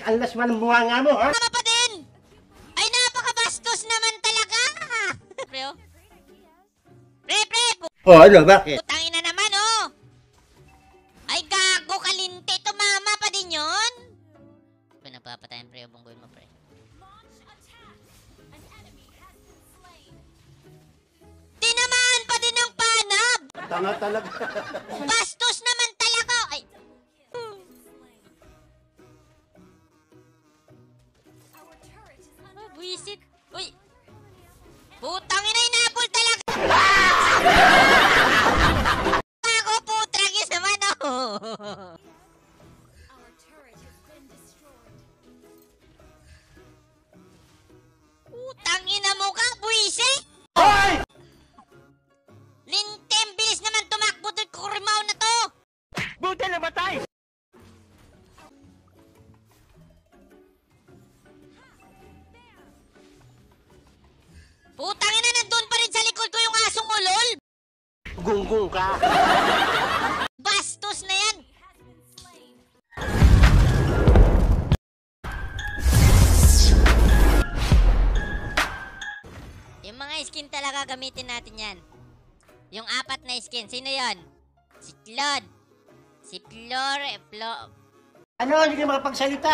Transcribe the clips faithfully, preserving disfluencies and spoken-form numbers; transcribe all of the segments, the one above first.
Anlas man ang bunganga mo, ha? Tama pa din! Ay, napakabastos naman talaga! Pre, oh. Pre, pre! Oh, ano, bakit? Putangin na naman, oh! Ay, gago, kalinte. Tumama pa din yun? Pinagpapatayan, pre. Bunggoyin mo, pre. Tinamaan pa din ng panab! Tanga talaga. Bastos naman talaga! Ay! Ah, buwisit. Uy! Putangin na inapol talaga! Ako, putragis naman, oh! Putangin na mo ka, buwisit! Hoy! Lintem, bilis naman tumakbo doon, kurimaw na to! Buti na batay! Putangin na, nandun pa rin sa likod ko yung asong ulol! Gunggong ka. Bastos na yan! Yung mga skin talaga gamitin natin yan. Yung apat na skin, sino yon? Si Claude. Si Flore, Flo... Ano, hindi ka makapagsalita.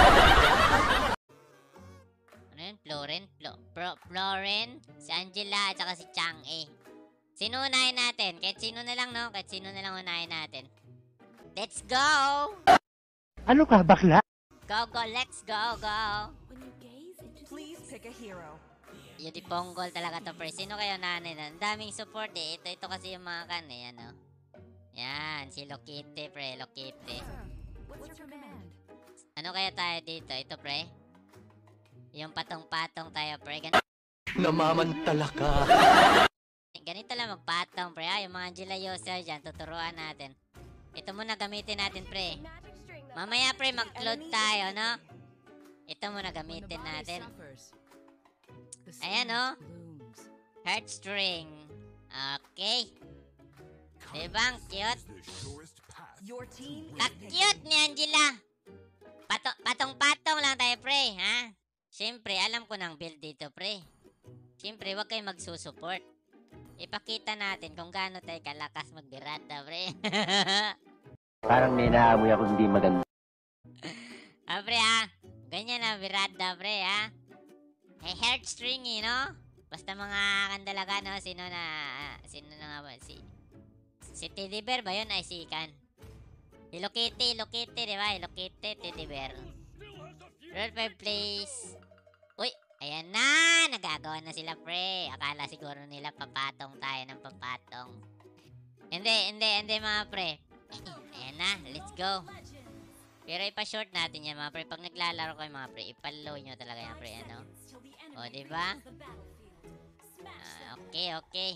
Ano yun? Floren? Flo, Flo, Floren, si Angela, at saka si Chang'e. Sino unahin natin? Kahit sino na lang, no? Kahit sino na lang unahin natin. Let's go! Ano ka, bakla? Go, go, let's go, go! Please pick a hero. Yung di ponggol talaga to, pre. Sino kayo nanay na? Ang daming support, eh. Ito, ito kasi yung mga kan, eh. Ano? Yan, si Lokite, pre. Lokite. What's your command? Ano kaya tayo dito? Ito, pre. Yung patong-patong tayo, pre. Gan Namamantala ka. Ganito lang magpatong, pre. Ah, yung mga Angela user dyan, tuturuan natin. Ito muna gamitin natin, pre. Mamaya, pre, mag-load tayo, no? Ito muna gamitin natin. Ayan, oh. Heartstring. Okay. Diba? Ang cute. Your team is Ka-cute ni Angela. Pato Patong-patong lang tayo, pre, ha? Siyempre, alam ko ng build dito, pre. Siyempre, huwag kayo magsusupport. Ipakita natin kung gaano tayo kalakas magbirada, pre. Parang may naamoy ako hindi maganda. Ah, pre, ha? Ganyan na birada, pre, ha? Eh, heartstring, eh, no? Basta mga kandalaga, no? Sino na... Sino na nga ba? Si... Si Teddy Bear ba yun? Ay, si Ikan. Hello Kitty, Hello Kitty, di ba? Hello Kitty, Teddy Bear. Roll five place. Uy, ayan na! Nagagawa na sila, pre. Akala siguro nila papatong tayo ng papatong. Hindi, hindi, hindi, mga pre. Ayan na, let's go. Pero ipa-short natin yan, mga pre. Pag naglalaro kayo, mga pre, ipalow nyo talaga yan, pre. Ano? O, diba? Uh, okay, okay.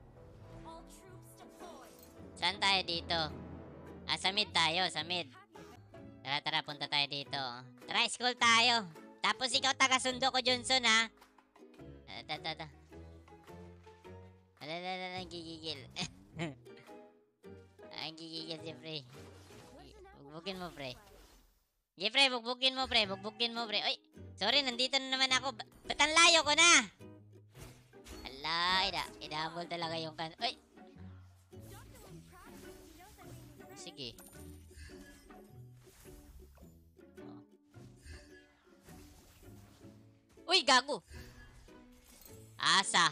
Saan tayo dito? Ah, sa mid tayo, sa mid. Tara, tara, punta tayo dito. Tara, school tayo. Tapos ikaw taga-sundo ko, Johnson, ha? Tara, tara, tara. Tara, tara, tara, ang gigigil. Ang gigigil si pre. Bugbugin mo, pre. Sige, pre, bugbugin mo, pre. Bugbugin mo, pre. Uy, sorry, nandito na naman ako. Ba ba't ang layo ko na? Ala, ina. Inabol talaga yung kan... Uy! Sige. Oh. Uy, gago! Asa.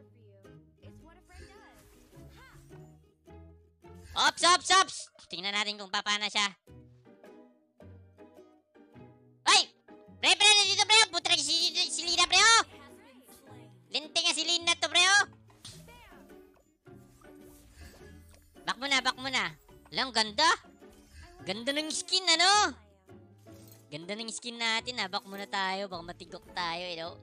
Ops, ops, ops! Tingnan natin kung papana siya. Ay! Pre, pre, nandito, pre! Putra si, si Lina, pre, oh! Linting nga si Lina to, pre, oh! Back mo na, back mo na. Alam, ganda! Ganda ng skin, ano? Ganda ng skin natin, ha? Back muna tayo, baka matigok tayo, you know?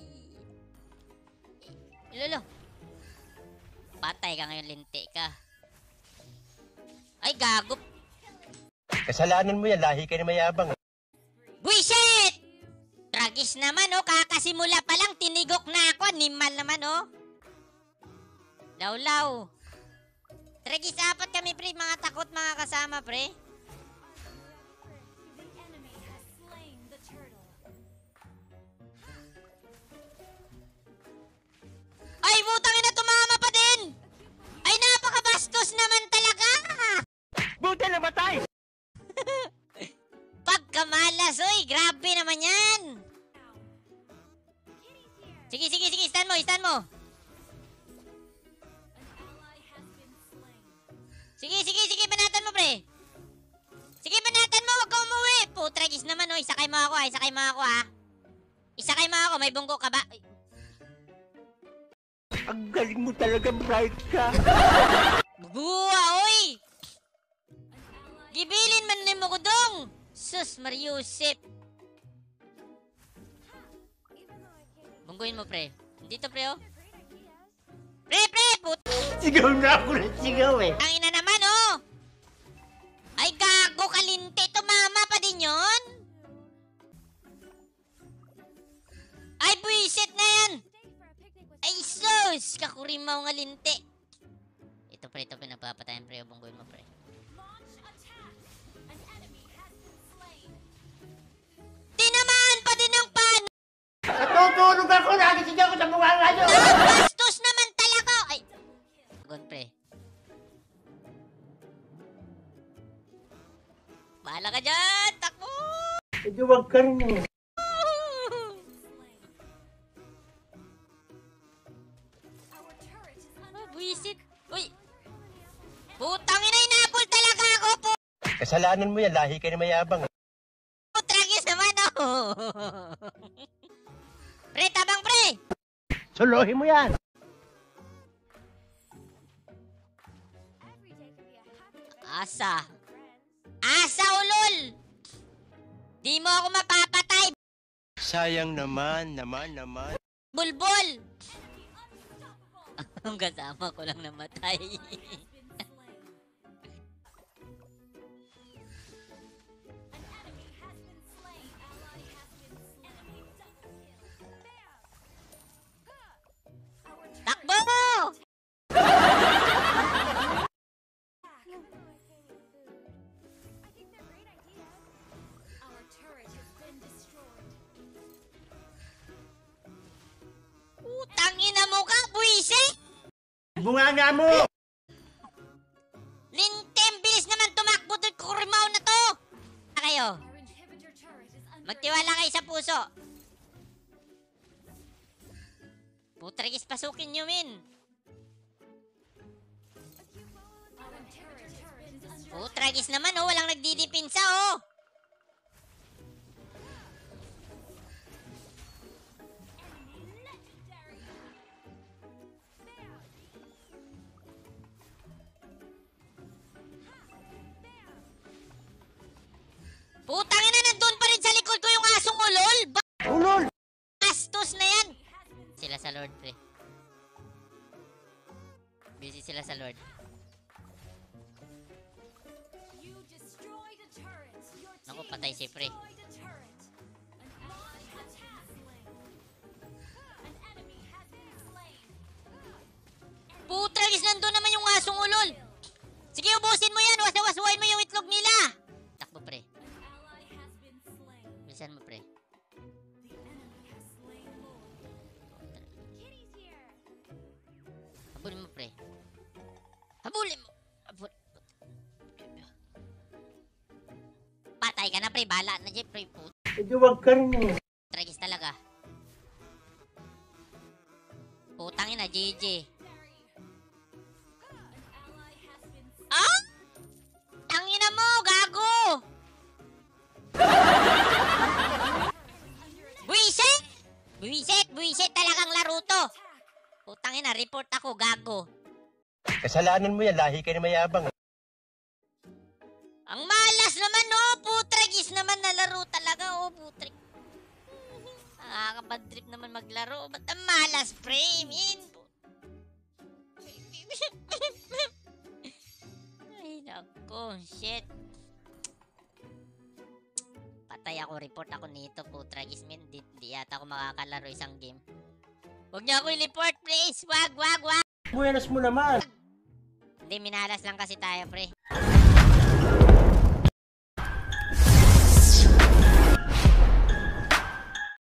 Lolo! Patay ka ngayon, linti ka. Ay, gago! Kasalanan mo yan, lahi ka na mayabang. Buisit! Tragis naman, oh. Kakasimula pa lang, tinigok na ako. Animal naman, oh. Law-law. Tragis, apat kami, pre. Mga takot, mga kasama, pre. Buti namatay! Pagkamalas, oy! Grabe naman yan! Sige, sige, sige! Stand mo, stand mo! Sige, sige, sige! Banatan mo, pre! Sige, banatan mo! Huwag ka umuwi! Putragis naman, oy! Isakay mo ako, ha! Isakay mo ako, ha! Isakay mo ako! May bunggo ka ba? Ay. Ang galing mo talaga, bright ka! Buwa, oy! Gibilin man ni mo ko dong! Sus, Mariusip! Bungguin mo, pre. Dito, pre, oh. Pre, pre! Put... Sigaw na ako ng sigaw eh! Ang ina naman, oh! Ay, gago, kalinte. Tumama pa din yun? Ay, buwisit na yan! Ay, sus! Kakurimaw nga linte. Ito, pre, ito pinapapatayan, pre. Bungguin mo, pre. Tinamaan pa din ng pan! Natutulog ako! Nakisigaw ko sa mukha nga nyo! Bastos naman talaga! Ay! Gon, pre. Bahala ka dyan! Takbo! Medyo wag ka rin eh. Ah, buwisit. Uy! Putang ina, inapol talaga ako po! Kasalanan mo yan, lahi ka na mayabang. Tragis naman, oh! Pre, tabang, pre! Solohin mo yan! Asa. Asa, ulol! Di mo ako mapapatay, Sayang naman, naman, naman. bulbul! Ang kasama ko lang namatay. Takbo mo! Utang ina mo ka, buwisit! Bunga nga mo! Lintem, bilis naman tumakbo doon, kurimaw na to! Kayo, magtiwala kayo sa puso. Putragis, pasukin nyo, min. Putragis naman, oh, walang nagdidipinsa, oh. Putang ina, nandun pa rin sa likod ko yung asong ulol! Ulol! Bastos na yan! Sila sa Lord, pre. Busy sila sa Lord. Naku, patay si pre. Putragis, nandun naman yung asong ulol! Sige, ubusin mo yan! Wasawaswain mo yung itlog nila! Takbo, pre. Bilisan mo, pre. Habulin mo, pre. Habulin mo! Habul... Patay ka na, pre. Bala na dyan, pre. Medyo wag ka rin eh. Tragis talaga. Putang ina, G G. Ah! Tangina mo, gago! Buisit! Buisit! Buisit talagang laro to! Putang ina, report ako, gago. Kasalanan mo yan, lahi ka na mayabang. Ang malas naman, oh! Putragis naman na laro talaga, oh, putrag. Nakakabad trip naman maglaro. Ba't ang malas, pre? Min? Ay, nako, shit. Patay ako, report ako nito, putragis, min. Di, di yata ako makakalaro isang game. Huwag niyo ako i-report, please! Wag, wag, wag! Buenas mo naman! Hindi, minalas lang kasi tayo, pre.